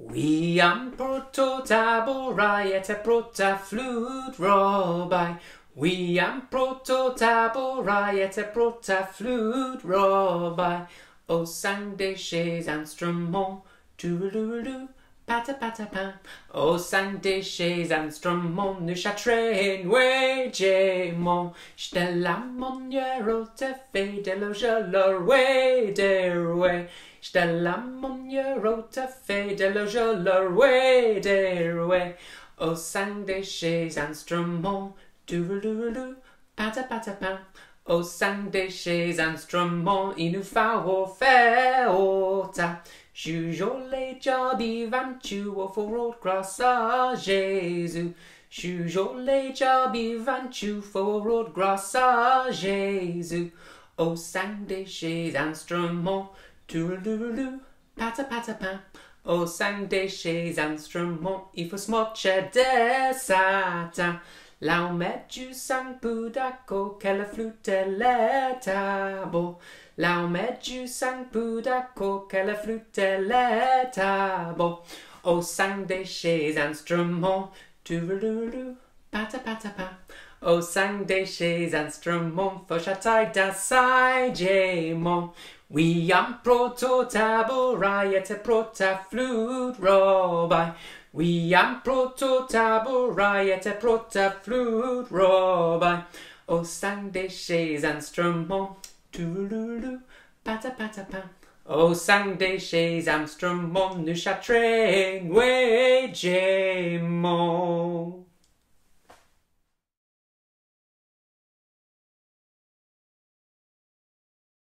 We am proto taboriete prota flute robai. We am proto taboriete prota flute robai. O sang des chez instruments, tourlouloulou, pata pata pan. O sang des chez instruments, nu chatrain we gemon. Stella moniero te fedelo gelor we derwe. Stella moniero te fedelo gelor we derwe. O sang des chez instruments, tourlouloulou, pata pata pan. O sang des chez instruments, il nous faut faire auta. Jugeons les jobs vantuo for grâce à Jésus. Jugeons les jobs vantuo for grâce à Jésus. O sang des chez instruments, tourlouloulou, pata pata pan. O sang des chez instruments, il faut smoccer des sata. Laumet du sang pudaco che la flûte le tabo. Laumet du sang pudaco che la flûte le tabo. O sang des chez instruments, tourlouloulou, pata pata pa. O sang des chez instruments, fauchatai da sai gemon. We am proto taboriete prota flute robai. We am proto taboriete prota flute robai. O sang des chez instruments, tourlouloulou, pata pata pan. O sang des chez instruments, nu chatrain we gemon.